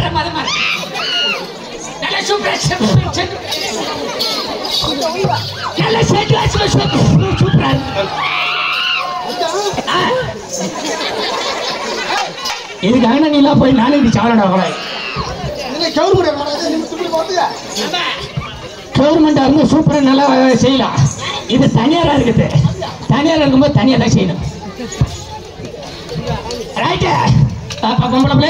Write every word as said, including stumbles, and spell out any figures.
இதுக்காக நீலா போய் நானே இப்படி சாவலடா கூட கவர்மெண்டா இருந்து சூப்பரா நல்லா செய்யலாம். இது தனியாரா இருக்குது. தனியாரா இருக்கும்போது தனியா தான் செய்யணும். ரைட்டு பொம்பளை